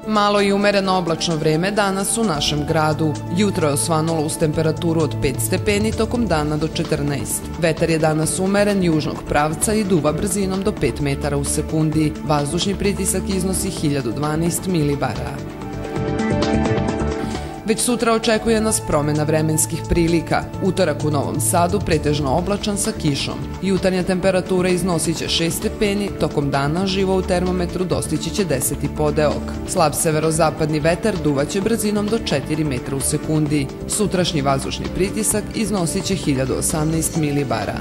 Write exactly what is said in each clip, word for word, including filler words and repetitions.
Malo i umereno oblačno vreme danas u našem gradu. Jutro je osvanulo uz temperaturu od pet stepeni, tokom dana do četrnaest. Vetar je danas umeren južnog pravca i duva brzinom do pet metara u sekundi. Vazdušni pritisak iznosi hiljadu dvanaest milibara. Već sutra očekuje nas promena vremenskih prilika. Utorak u Novom Sadu pretežno oblačan sa kišom. Jutarnja temperatura iznosit će šest stepeni, tokom dana živo u termometru dostići će deset i podeok. Slab severozapadni vetar duvaće brzinom do četiri metra u sekundi. Sutrašnji vazdušni pritisak iznosit će hiljadu osamnaest milibara.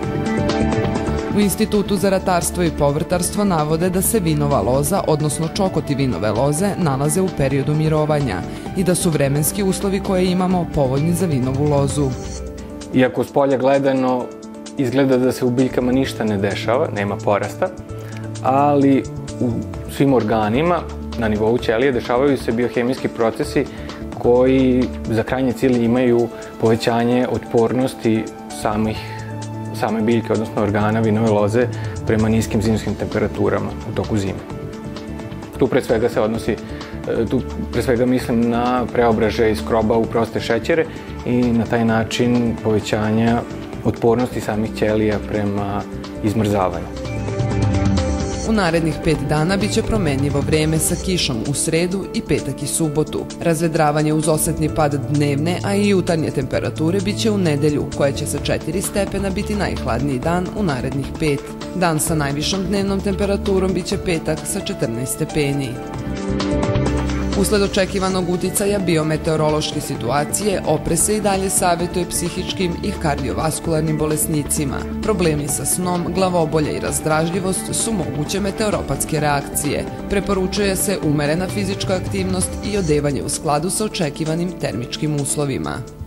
U Institutu za ratarstvo i povrtarstvo navode da se vinova loza, odnosno čokoti vinove loze, nalaze u periodu mirovanja i da su vremenski uslovi koje imamo povoljni za vinovu lozu. Iako s polja gledano izgleda da se u biljkama ništa ne dešava, nema porasta, ali u svim organima na nivou ćelije dešavaju se biohemijski procesi koji za krajnji cilj imaju povećanje otpornosti samih same biljke, odnosno organa vinove loze prema niskim zimskim temperaturama u toku zime. Tu pre svega se odnosi, tu pre svega mislim na preobražaj skroba u proste šećere i na taj način povećanja otpornosti samih ćelija prema izmrzavanju. U narednih pet dana biće promenljivo vreme sa kišom u sredu i petak i subotu. Razvedravanje uz osetni pad dnevne, a i jutarnje temperature biće u nedelju, koja će sa četiri stepena biti najhladniji dan u narednih pet. Dan sa najvišom dnevnom temperaturom biće petak sa četrnaest stepeni. Usled očekivanog uticaja biometeorološke situacije, oprez se i dalje savjetuje psihičkim i kardiovaskularnim bolesnicima. Problemi sa snom, glavobolja i razdražljivost su moguće meteoropatske reakcije. Preporučuje se umerena fizička aktivnost i odevanje u skladu sa očekivanim termičkim uslovima.